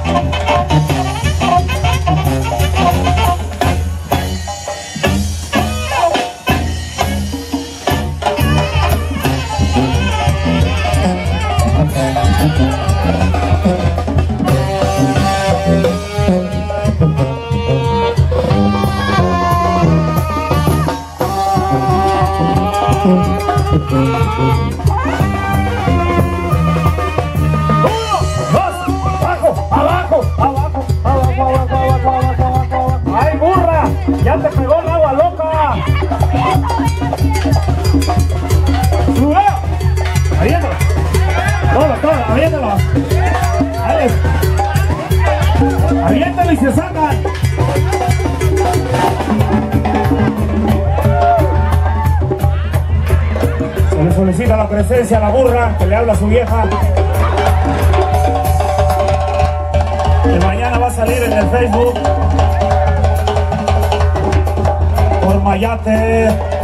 ¡Ay, burra! ¡Ya te pegó el agua loca! ¡Sube! ¡Aviéntalo! ¡Todo! ¡Aviéntalo! ¡Aviéntalo y se sacan! Se le solicita la presencia a la burra que le habla a su vieja. Que mañana va a salir en el Facebook por Mayate.